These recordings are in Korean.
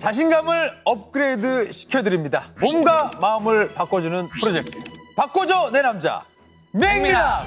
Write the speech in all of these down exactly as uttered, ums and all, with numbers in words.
자신감을 업그레이드 시켜드립니다. 몸과 마음을 바꿔주는 프로젝트. 바꿔줘 내 남자 맹미남.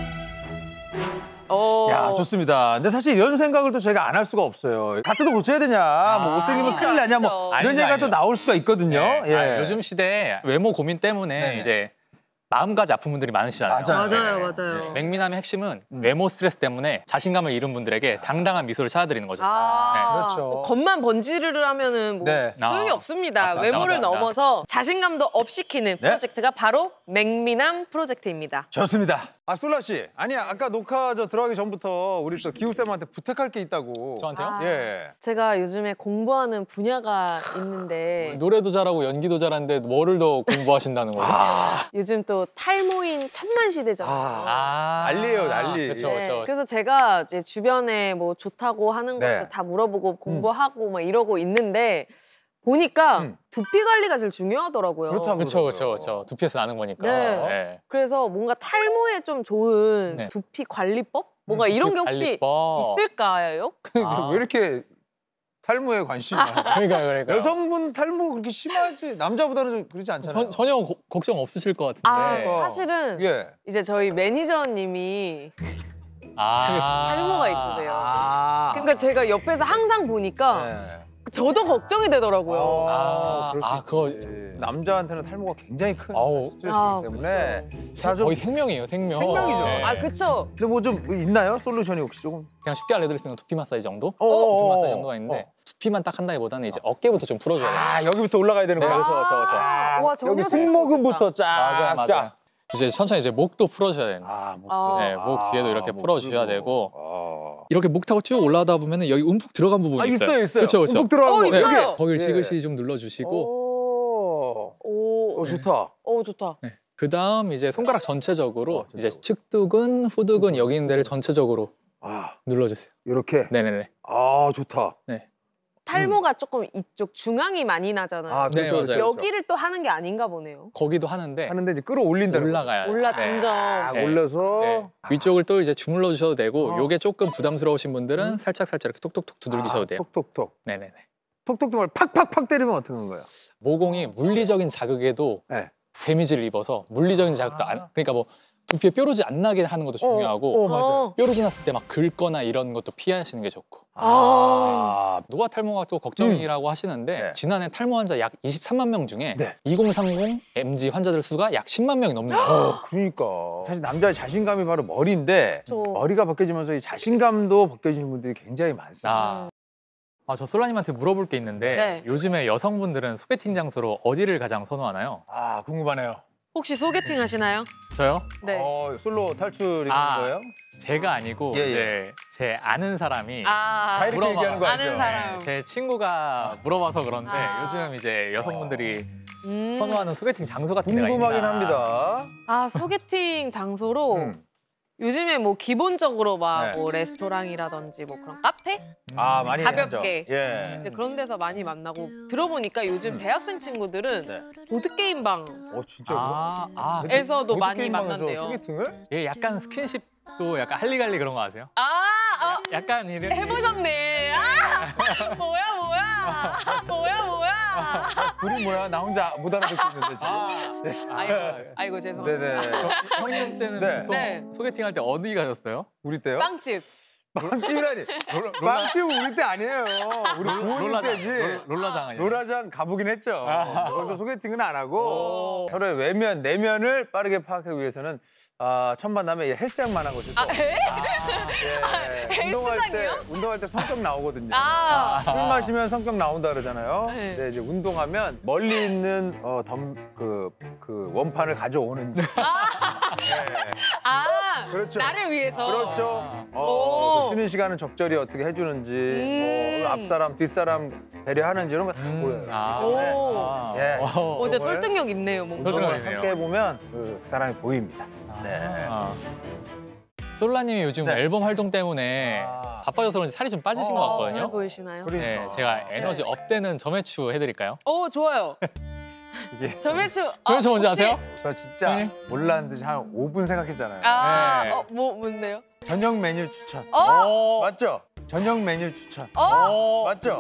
야, 좋습니다. 근데 사실 이런 생각을 또 저희가 안 할 수가 없어요. 가트도 고쳐야 되냐, 아, 뭐 못생기면 큰일 나냐, 뭐 이런 얘기가 또 나올 수가 있거든요. 네. 예. 아, 요즘 시대에 외모 고민 때문에 네네. 이제 마음가짐 아픈 분들이 많으시잖아요. 맞아요. 맞아요, 네. 맞아요. 네. 맥미남의 핵심은 음. 외모 스트레스 때문에 자신감을 잃은 분들에게 당당한 미소를 찾아드리는 거죠. 아, 네. 그렇죠. 겉만 번지르르 하면은 뭐 네. 소용이 아, 없습니다. 맞습니다. 외모를 맞습니다. 넘어서 자신감도 업시키는 네. 프로젝트가 바로 맥미남 프로젝트입니다. 좋습니다. 아, 솔라 씨. 아니, 아까 녹화 저 들어가기 전부터 우리 또 기우쌤한테 부탁할 게 있다고. 저한테요? 아. 예. 제가 요즘에 공부하는 분야가 있는데 노래도 잘하고 연기도 잘하는데 뭐를 더 공부하신다는 거죠? 아, 요즘 또 탈모인 천만 시대잖아요. 아. 난리예요, 난리. 그렇죠, 네, 그렇죠. 그래서 제가 이제 주변에 뭐 좋다고 하는 것도 네. 다 물어보고 공부하고 막 이러고 있는데 보니까 음. 두피 관리가 제일 중요하더라고요. 그렇다고. 그렇죠, 그렇죠, 그렇죠. 두피에서 나는 거니까. 네. 그래서 뭔가 탈모에 좀 좋은 네. 두피 관리법? 뭔가 이런 게 혹시 관리법. 있을까요? 아. 왜 이렇게 탈모에 관심이 많아요? 그러니까 그러니까. 여성분 탈모 그렇게 심하지 남자보다는 좀 그렇지 않잖아요. 전, 전혀 고, 걱정 없으실 것 같은데. 아, 사실은 예. 이제 저희 매니저님이 아. 탈모가 있으세요. 아. 그러니까 제가 옆에서 항상 보니까 네. 저도 걱정이 되더라고요. 아, 그럴 수 아, 그거 있지. 남자한테는 탈모가 굉장히 큰 아우. 스트레스이기 아, 때문에 생- 좀- 거의 생명이에요, 생명. 생명이죠. 네. 아, 그쵸. 근데 뭐 좀 있나요? 솔루션이 혹시 조금? 그냥 쉽게 알려드릴 수 있는 두피 마사지 정도? 어어어어. 두피 마사지 정도가 있는데 어. 두피만 딱 한다기보다는 이제 어깨부터 좀 풀어줘야 돼요. 아, 여기부터 올라가야 네, 되는구나. 그렇죠, 그렇죠, 그렇죠. 아, 와, 전혀 여기 생각 승모근부터 쫙. 맞아요, 맞아요. 쫙. 이제 천천히 이제 목도 풀어줘야 돼요. 아, 목. 아. 네, 목 뒤에도 이렇게 풀어주셔야 되고. 아. 이렇게 목 타고 쭉 올라가다 보면은 여기 움푹 들어간 부분이 아, 있어요, 있어요. 그렇죠, 그렇죠. 움푹 들어간 어, 거. 있어요. 여기. 네. 거기를 예. 시그시 좀 눌러주시고. 오. 오, 어, 좋다. 오, 좋다. 네. 그 다음 이제 손가락 전체적으로 어, 이제 전체적으로. 측두근, 후두근 여기 있는 데를 전체적으로 아, 눌러주세요. 이렇게. 네네네. 아, 좋다. 탈모가 조금 이쪽 중앙이 많이 나잖아요. 아, 네, 그렇죠. 맞아요. 그렇죠. 여기를 또 하는 게 아닌가 보네요. 거기도 하는데 하는데 이제 끌어올린다는 올라가야 돼요. 올라 네. 점점. 아, 네. 올려서. 네. 위쪽을 또 이제 주물러 주셔도 되고 어. 요게 조금 부담스러우신 분들은 음. 살짝 살짝 이렇게 톡톡톡 두들기셔도 아, 돼요. 톡톡톡. 네네네. 톡톡톡 말고 팍팍팍 때리면 어떻게 하는 거예요? 모공이 물리적인 자극에도 네. 데미지를 입어서 물리적인 자극도 안, 그러니까 뭐 두피에 뾰루지 안 나게 하는 것도 중요하고 어, 어, 맞아요. 어. 뾰루지 났을 때 막 긁거나 이런 것도 피하시는 게 좋고. 아. 노화 탈모가 또 걱정이라고 하시는데 네. 지난해 탈모 환자 약 이십삼만 명 중에 네. 이공삼공 엠지 환자들 수가 약 십만 명이 넘는 거예요. 어, 그러니까. 사실 남자의 자신감이 바로 머리인데 저... 머리가 벗겨지면서 이 자신감도 벗겨지는 분들이 굉장히 많습니다. 아, 아, 저 솔라님한테 물어볼 게 있는데 네. 요즘에 여성분들은 소개팅 장소로 어디를 가장 선호하나요? 아, 궁금하네요. 혹시 소개팅 하시나요? 저요? 네. 어, 솔로 탈출이 아. 는 거예요? 제가 아니고 예, 예. 이제 제 아는 사람이 아, 다 이렇게 물어봐. 얘기하는 거 알죠? 아는 사람. 제 친구가 물어봐서 그런데 아. 요즘 이제 여성분들이 음. 선호하는 소개팅 장소 같은 데가 궁금하긴 있나. 합니다. 아, 소개팅 장소로 음. 요즘에 뭐 기본적으로 막 네. 뭐 레스토랑이라든지 뭐 그런 카페? 아, 많이 가볍게. 하죠. 예. 이제 그런 데서 많이 만나고 들어보니까 요즘 대학생 친구들은 네. 보드게임방에서도 어, 진짜요? 아, 아, 많이 보드게임방에서 만난대요. 소개팅을? 예, 약간 스킨십도 약간 할리갈리 그런 거 아세요? 아, 아 약간 이런 해보셨네. 아, 뭐야, 뭐야. 뭐야, 뭐야. 둘이 뭐야? 나 혼자 못 알아듣고 있는데 지금. 아, 네. 아이고, 아이고 죄송합니다. 네네. 형님 때는 네. 보통 네. 소개팅 할 때 어디 가셨어요? 우리 때요? 빵집. 빵집이라니. 롤라, 빵집은 우리 때 아니에요. 우리 부모님 롤라장, 때지. 롤- 롤라장 아니에요? 롤라장 가보긴 했죠. 아. 거기서 소개팅은 안 하고 오. 서로의 외면, 내면을 빠르게 파악하기 위해서는 아, 첫 만남에 헬스장만 한 것이고. 아, 에? 예. 운동할 때 헬스장이요? 운동할 때 성격 나오거든요. 아, 술 마시면 성격 나온다 그러잖아요. 네. 근데 이제 운동하면 멀리 있는 어, 덤, 그, 그 원판을 가져오는지. 예. 아, 그렇죠. 나를 위해서. 그렇죠. 오. 어, 그 쉬는 시간은 적절히 어떻게 해주는지, 음. 어, 앞사람, 뒷사람 배려하는지 이런 거 다 보여요. 아, 오. 네. 아, 예. 어, 어, 이제 그걸- 설득력 있네요, 뭔가. 설득력 운동을 있네요. 함께 해보면 그 사람이 보입니다. 네. 아. 솔라님이 요즘 네. 앨범 활동 때문에 아. 바빠져서 그런지 살이 좀 빠지신 어. 것 잘 같거든요. 보이시나요? 그러니까. 네, 제가 에너지 업되는 점액추 해드릴까요? 어, 좋아요. 이게 점액추. 점액추 뭔지 혹시- 아세요? 저 진짜 네. 몰랐는 듯이 한 오 분 생각했잖아요. 아, 네. 어, 뭐, 뭔데요? 저녁 메뉴 추천. 어? 어, 맞죠? 저녁 메뉴 추천. 어? 어, 맞죠?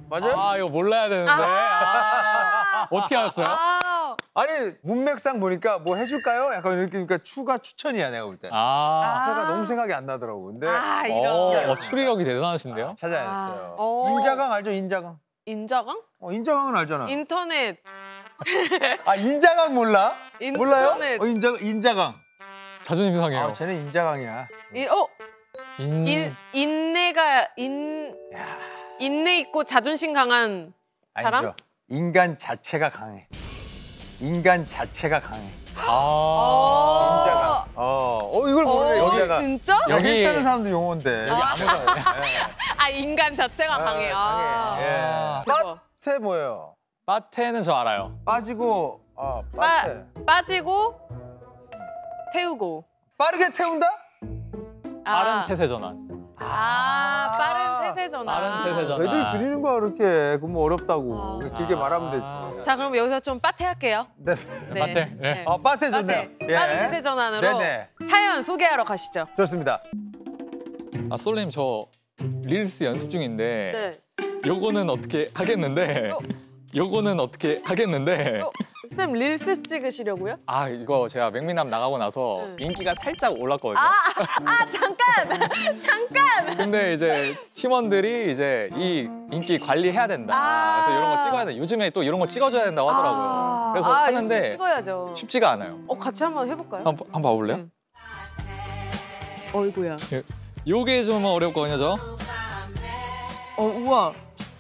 맞아요? 아 이거 몰라야 되는데. 아, 어떻게 알았어요? 아, 아니 문맥상 보니까 뭐 해줄까요? 약간 이렇게 그러니까 추가 추천이야 내가 볼 때. 아, 앞에가 아. 너무 생각이 안 나더라고. 근데 아 이런. 어, 어, 추리력이 대단하신데요? 아, 찾아냈어요. 아, 어. 인자강 알죠? 인자강. 인자강? 어 인자강은 알잖아. 인터넷. 아 인자강 몰라? 인터넷. 몰라요? 어 인자 인자강. 자존심 상해요. 아 쟤는 인자강이야. 이, 어 인... 인, 인내가 인 인내 있고 자존심 강한 사람? 아니죠. 인간 자체가 강해. 인간 자체가 강해. 아, 어. 인자강. 어, 어 이걸 모르네 어, 여기다가. 진짜? 여기 여기- 사는 사람도 용어인데. 여기 아무도 아 인간 자체가 강해. 아. 강해. 예. 대박. 빠테 뭐예요? 빠테는 저 알아요. 빠지고 아 빠, 빠테. 빠지고 태우고. 빠르게 태운다? 아. 빠른 태세 전환. 아, 빠른 태세 전환. 빠른 태세 전환. 애들 줄이는 거야 그렇게. 그럼 뭐 어렵다고. 아. 길게 말하면 되지. 자, 그럼 여기서 좀 빠태할게요. 네. 네. 빠테. 네. 어 빠테 좋네요. 빠태. 빠른 태세 전환으로 네네. 사연 소개하러 가시죠. 좋습니다. 아 솔님 저 릴스 연습 중인데 네. 요거는 어떻게 하겠는데 어. 요거는 어떻게 하겠는데 어, 쌤 릴스 찍으시려고요? 아 이거 제가 맥미남 나가고 나서 네. 인기가 살짝 올랐거든요. 아, 아 잠깐! 잠깐! 근데 이제 팀원들이 이제 이 인기 관리해야 된다. 아. 그래서 이런 거 찍어야 돼. 요즘에 또 이런 거 찍어줘야 된다고 하더라고요. 아, 그래서 아, 하는데 이거 찍어야죠. 쉽지가 않아요. 어, 같이 한번 해볼까요? 한번 한번 봐볼래요? 네. 어이구야. 요게 좀 어렵거든요, 저. 어, 우와.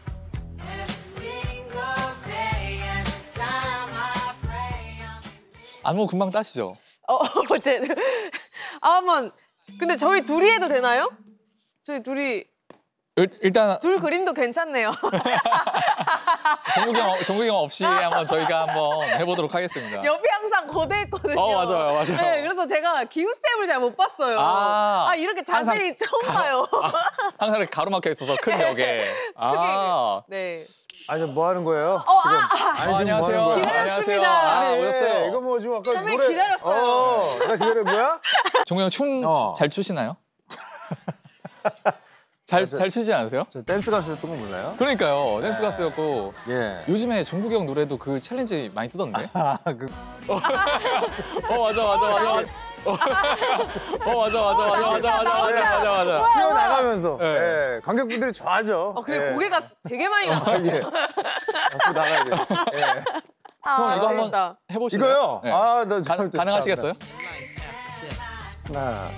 안무 금방 따시죠? 어, 어제 아, 한번. 근데 저희 둘이 해도 되나요? 저희 둘이 일, 일단 둘 그림도 괜찮네요. 정국이 형, 정국이 형 없이 한번 저희가 한번 해보도록 하겠습니다. 옆이 항상 거대했거든요. 어, 맞아요, 맞아요. 네, 그래서 제가 기우쌤을 잘 못 봤어요. 아, 아, 이렇게 자세히 처음 봐요. 항상 이렇게 가로막혀 있어서 큰 벽에. 아, 네. 아니 뭐 하는 거예요? 어, 지금? 아, 아니 지금 뭐 하는 안녕하세요. 거야? 기다렸습니다. 안녕하세요. 아, 아니, 오셨어요. 이거 뭐 지금 아까 선배님 노래 기다렸어요. 어, 나 기다려 뭐야? 정국 형 춤 어. 잘 추시나요? 잘, 저- 잘 추지 않으세요? 저 댄스 가수였던 거 몰라요? 그러니까요. 댄스 가수였고 예. 요즘에 정국이 형 노래도 그 챌린지 많이 뜨던데? 아, 그 어 맞아 맞아 맞아 맞아. 어 맞아 맞아 맞아 맞아 맞아 맞아 맞아 맞아. 뛰어 나가면서 네. 예. 관객분들이 좋아하죠. 어, 근데 예. 고개가 되게 많이 아, 나와요. 예. 앞으로 나가야 돼. 예. 아, 형 이거 한번 재밌다. 해보실래요? 이거요? 네. 아, 나 가, 참- 가능하시겠어요? 하나.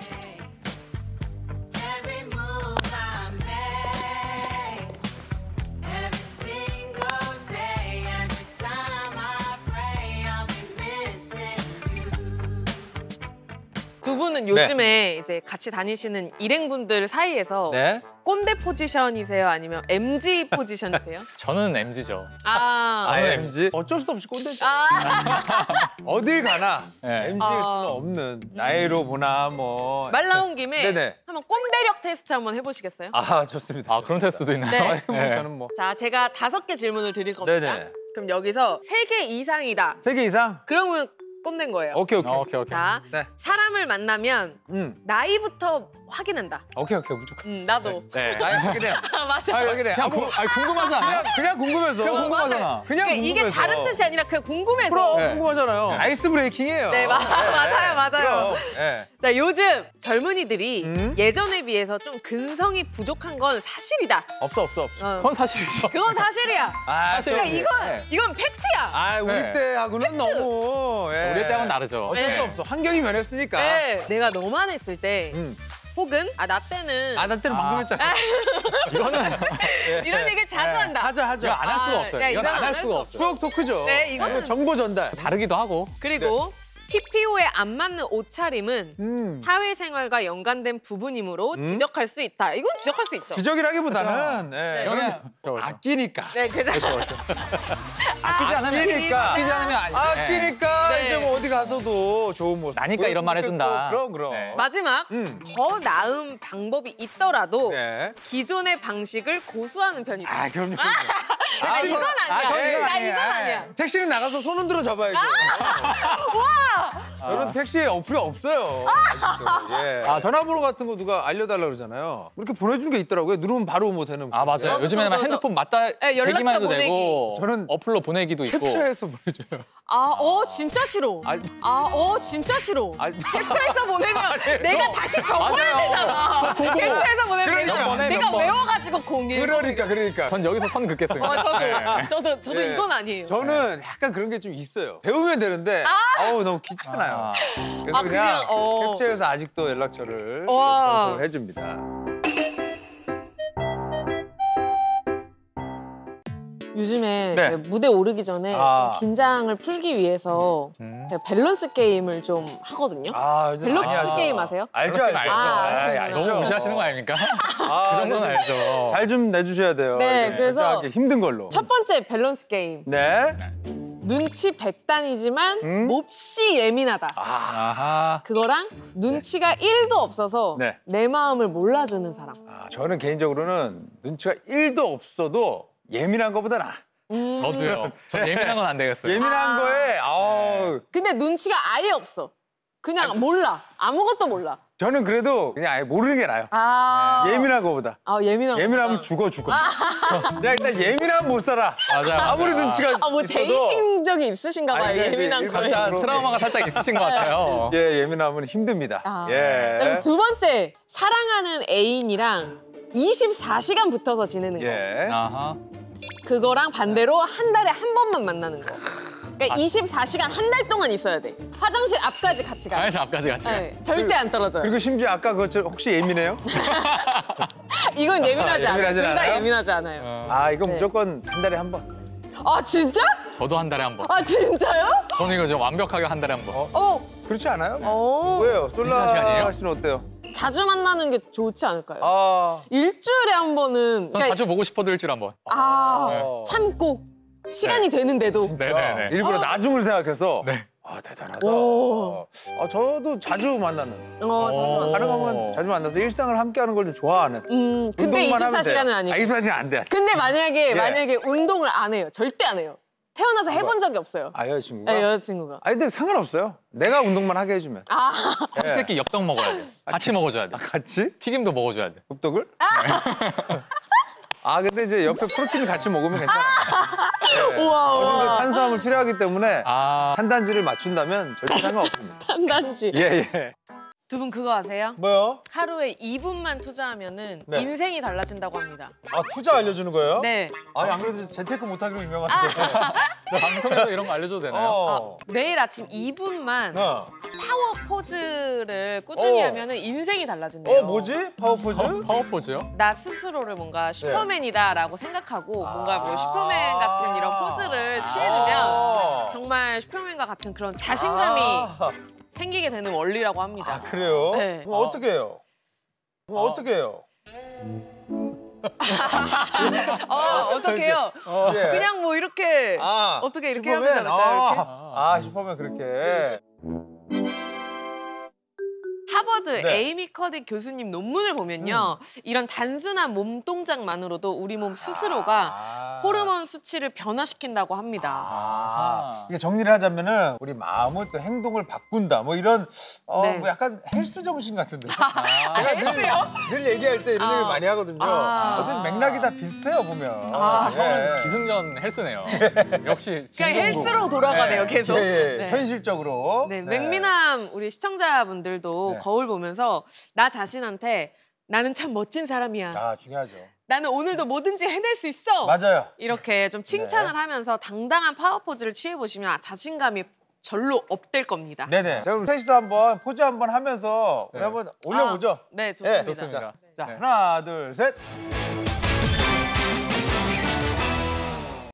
Every move I make, every single day, every time I pray, I'll be missing you. 두 분은 요즘에 이제 같이 다니시는 일행분들 사이에서 네. 꼰대 포지션이세요? 아니면 엠지 포지션이세요? 저는 엠지죠. 아, 아, 저는 엠지? 어쩔 수 없이 꼰대. 아, 어딜 가나 네. 엠지일 아. 수는 없는 나이로 보나 뭐. 말 나온 김에 네네. 한번 꼰대력 테스트 한번 해보시겠어요? 아, 좋습니다. 아 그런 테스트도 있나요? 네. 뭐 네. 저는 뭐. 자, 제가 다섯 개 질문을 드릴 겁니다. 네네. 그럼 여기서 세 개 이상이다. 세 개 이상? 그러면 꼰대인 거예요. 오케이, 오케이. 어, 오케이 오케이. 자, 네. 사람을 만나면 음. 나이부터 확인한다. 오케이, 오케이. 무조건. 음, 나도. 네. 나이 확인해. 아, 맞아. 아, 확인해. 그냥 구, 아니, 궁금하지 않아요? 그냥, 그냥 궁금해서. 그냥 궁금하잖아. 그냥 그러니까 이게 궁금해서. 다른 뜻이 아니라 그냥 궁금해서. 그럼 네. 궁금하잖아요. 아이스 브레이킹이에요. 네, 마- 맞아요, 맞아요. 그럼, 네. 자, 요즘 젊은이들이 음? 예전에 비해서 좀 근성이 부족한 건 사실이다. 없어, 없어, 없어. 어. 그건 사실이죠. 그건 사실이야. 아, 사실 그러니까 좀- 이건 네. 이건 팩트야. 아, 우리 네. 때하고는 너무. 예. 우리 때하고는 다르죠. 어쩔 네. 수 없어. 환경이 변했으니까. 네. 내가 너만 했을 때 음. 혹은 아, 나 때는 아, 나 때는 아. 방금 했잖아. 이거는 이런 얘기를 자주 네. 한다. 하자, 하자. 이거 안 할 수가 아, 없어요. 야, 이건 이건 안 할 수가 없어요. 추억 토크죠. 네, 이거는- 그리고 정보 전달. 다르기도 하고. 그리고 티피오에 안 맞는 옷차림은 음. 사회생활과 연관된 부분이므로 음? 지적할 수 있다. 이건 지적할 수 있죠. 지적이라기보다는 예, 네. 이거는 그냥 그렇죠. 아끼니까. 네, 그죠. 아끼지 않으면 아끼니까. 아끼지 않으면 아니. 아끼니까 네. 이제 뭐 어디 가서도 좋은 모습. 나니까 이런 말 보여주고 해준다. 그럼 그럼. 네. 마지막 음. 더 나은 방법이 있더라도 네. 기존의 방식을 고수하는 편이다. 아 그럼요. 아, 이건 아니야. 아, 저는 이건 나 아니에요. 이건 아니야. 택시는 나가서 손 흔들어 잡아야죠. 아, 저는 택시에 어플이 없어요. 아직도. 예. 아 전화번호 같은 거 누가 알려달라 그러잖아요. 이렇게 보내주는 게 있더라고요. 누르면 바로 뭐 되는. 아 맞아요. 어, 요즘에는 저, 저, 저. 핸드폰 맞다 네, 연락처 대기만 해도 보내기. 되고 저는 어플로 보내기도 있고. 캡처해서 보내줘요. 아, 어 진짜 싫어. 아니. 아, 어 진짜 싫어. 아니. 캡처해서 보내면 내가 너- 다시 적어야 맞아요. 되잖아. 캡처해서 보내면 그러니까. 몇 번에 내가 몇 번. 외워가지고 공일. 그러니까 그러니까. 전 여기서 선 긋겠습니다. 어, 저도, 네. 저도, 저도 예. 이건 아니에요. 저는 약간 그런 게 좀 있어요. 배우면 되는데 아우 너무 귀찮아요. 아. 그래서 아, 그냥, 그냥, 어. 캡처해서 아직도 연락처를 와. 전송을 해줍니다. 요즘에 네. 이제 무대 오르기 전에 아. 좀 긴장을 풀기 위해서 음. 제가 밸런스 게임을 좀 하거든요. 아, 요즘 밸런스 많이 하죠. 게임 아세요? 알죠, 밸런스 알죠. 게임 알죠. 아, 아이, 알죠. 너무 무시하시는 거 아닙니까? 아, 그 정도는 알죠. 잘 좀 내주셔야 돼요. 네, 이렇게 그래서 결정하기 힘든 걸로. 첫 번째 밸런스 게임. 네. 눈치 백단이지만 음? 몹시 예민하다. 아, 아하. 그거랑 눈치가 일도 없어서 네. 내 마음을 몰라주는 사람. 아, 저는 개인적으로는 눈치가 일도 없어도 예민한 것보다 나. 음. 저도요. 전 예민한 건 안 되겠어요. 예민한 아. 거에 아우 근데 눈치가 아예 없어. 그냥 몰라. 아무것도 몰라. 저는 그래도 그냥 아예 모르는 게 나아요. 아. 예민한 거보다. 아, 예민한 예민하면 거구나. 죽어 죽어. 내가 일단 예민하면 못 살아. 맞아요. 아무리 눈치가 아, 뭐 있어도. 데이팅 적이 있으신가 봐요. 아니, 이제 예민한 일반 거에. 사람- 트라우마가 살짝 있으신 것 같아요. 예, 예민하면 힘듭니다. 아. 예. 자, 그럼 두 번째, 사랑하는 애인이랑 이십사 시간 붙어서 지내는 거. 예. 아하. 그거랑 반대로 한 달에 한 번만 만나는 거. 그러니까 이십사 시간 한 달 동안 있어야 돼. 화장실 앞까지 같이 가. 화장실 앞까지 같이. 네, 절대 안 떨어져요. 그리고 심지어 아까 그거 혹시 예민해요? 이건 예민하지 않아요. 예민하진 둘 다 않아요? 예민하지 않아요. 어, 아, 이건 네. 무조건 한 달에 한 번. 아, 진짜? 저도 한 달에 한 번. 아, 진짜요? 저는 이거 좀 완벽하게 한 달에 한 번. 어, 그렇지 않아요? 어. 왜요? 이십사 시간이에요? 솔라 씨는 어때요? 자주 만나는 게 좋지 않을까요? 아, 일주일에 한 번은. 전 자주 보고 싶어도 일주일에 한 번. 아, 네. 참고 시간이 되는데도. 네네네. 일부러 나중을 생각해서. 네. 아, 대단하다. 오. 아, 저도 자주 만나는. 어, 자주 오. 만나. 가능하면 자주 만나서 일상을 함께하는 걸 좀 좋아하는. 음, 근데 운동만 하면 이십사 시간은 돼요. 아니고. 아, 이십사 시간 안 돼. 근데 만약에 예. 만약에 운동을 안 해요. 절대 안 해요. 태어나서 해본 적이 없어요. 아, 여자친구가? 네, 여자친구가. 아니, 근데 상관없어요. 내가 운동만 하게 해주면. 아, 예. 새끼 엽떡 먹어야 돼. 같이 먹어줘야 돼. 아, 같이? 튀김도 먹어줘야 돼. 엽떡을? 아, 근데 이제 옆에 프로틴 같이 먹으면 괜찮아. 네. 우와, 어느 정도 우와. 탄수화물 필요하기 때문에 아. 탄단지를 맞춘다면 절대 상관없습니다. 단단지. 예, 예. 두 분 그거 아세요? 뭐요? 하루에 이 분만 투자하면은 네. 인생이 달라진다고 합니다. 아, 투자 알려주는 거예요? 네. 아니, 안 그래도 재테크 못하기로 유명한데. 방송에서 이런 거 알려줘도 되나요? 어. 매일 아침 이 분만 어. 파워 포즈를 꾸준히 어. 하면은 인생이 달라진대요. 어, 뭐지? 파워포즈? 어, 파워포즈요? 나 스스로를 뭔가 슈퍼맨이다라고 생각하고 뭔가 뭐 아. 슈퍼맨 같은 이런 포즈를 취해주면 아. 정말 슈퍼맨과 같은 그런 자신감이 아, 생기게 되는 원리라고 합니다. 아, 그래요? 네. 그럼 어떻게 해요? 그럼 어. 어떻게 해요? 어, 어떡해요? 어, 예. 그냥 뭐 이렇게 아, 어떻게 이렇게 슈퍼맨? 하면 될까요? 이렇게? 아, 아, 슈퍼맨 그렇게. 하버드 네. 에이미 커딕 교수님 논문을 보면요. 이런 단순한 몸 동작만으로도 우리 몸 스스로가 아. 호르몬 수치를 변화시킨다고 합니다. 아, 이게 정리를 하자면은 우리 마음을 또 행동을 바꾼다. 뭐 이런 어, 네. 뭐 약간 헬스 정신 같은데. 아. 제가 늘, 늘 얘기할 때 이런 아. 얘기를 많이 하거든요. 아. 어떤 맥락이 다 비슷해요 보면. 아. 예. 기승전 헬스네요. 역시 그냥 진공구. 헬스로 돌아가네요, 계속. 예, 예. 네. 현실적으로. 네, 맥미남 우리 시청자분들도 네. 거울 보면서 나 자신한테 나는 참 멋진 사람이야. 아, 중요하죠. 나는 오늘도 뭐든지 해낼 수 있어. 맞아요. 이렇게 좀 칭찬을 네. 하면서 당당한 파워 포즈를 취해보시면 자신감이 절로 업될 겁니다. 네네. 자, 그럼 셋이서 한번 포즈 한번 하면서 우리 네. 한번 올려보죠. 아, 네, 좋습니다. 좋습니다. 자, 네. 하나, 둘, 셋.